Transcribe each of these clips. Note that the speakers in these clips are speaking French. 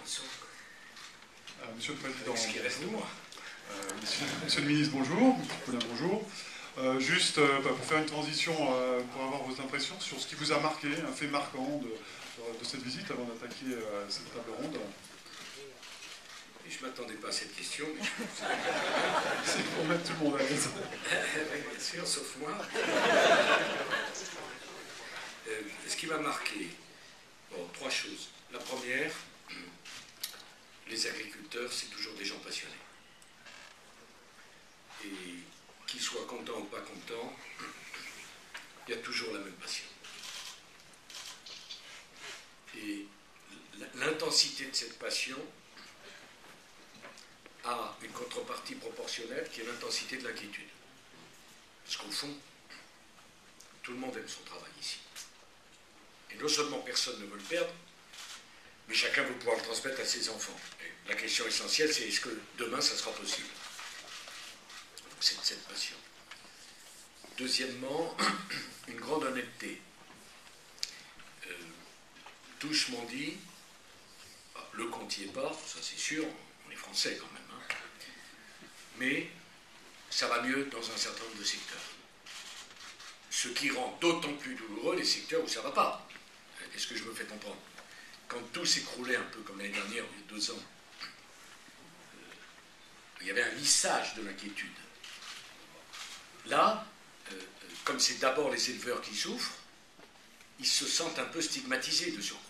Monsieur le Président, ce qui reste de moi. Monsieur le Ministre, bonjour. Colin, bonjour. Juste pour faire une transition, pour avoir vos impressions sur ce qui vous a marqué, un fait marquant de cette visite avant d'attaquer cette table ronde. Et je ne m'attendais pas à cette question, mais c'est pour mettre tout le monde à l'aise. Bien sûr, sauf moi. Ce qui m'a marqué, bon, trois choses. La première, les agriculteurs, c'est toujours des gens passionnés. Et qu'ils soient contents ou pas contents, il y a toujours la même passion. Et l'intensité de cette passion a une contrepartie proportionnelle qui est l'intensité de l'inquiétude. Parce qu'au fond, tout le monde aime son travail ici. Et non seulement personne ne veut le perdre, mais chacun veut pouvoir le transmettre à ses enfants. Et la question essentielle, c'est est-ce que demain, ça sera possible? Donc c'est cette passion. Deuxièmement, une grande honnêteté. Tous m'ont dit, le compte n'y est pas, ça c'est sûr, on est français quand même, hein, mais ça va mieux dans un certain nombre de secteurs. Ce qui rend d'autant plus douloureux les secteurs où ça ne va pas. Est-ce que je me fais comprendre? Quand tout s'écroulait un peu comme l'année dernière, il y a 2 ans, il y avait un lissage de l'inquiétude. Là, comme c'est d'abord les éleveurs qui souffrent, ils se sentent un peu stigmatisés de surcroît.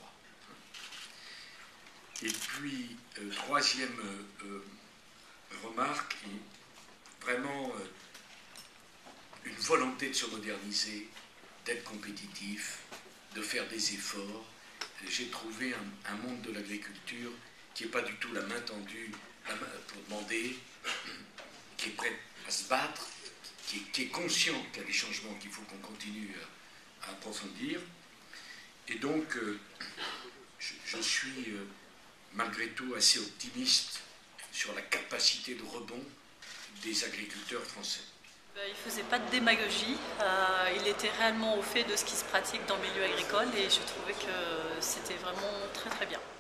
Et puis, troisième remarque, vraiment une volonté de se moderniser, d'être compétitif, de faire des efforts. J'ai trouvé un monde de l'agriculture qui n'est pas du tout la main tendue pour demander, qui est prêt à se battre, qui est conscient qu'il y a des changements qu'il faut qu'on continue à approfondir. Et donc, je suis malgré tout assez optimiste sur la capacité de rebond des agriculteurs français. Il ne faisait pas de démagogie, il était réellement au fait de ce qui se pratique dans le milieu agricole et je trouvais que c'était vraiment très très bien.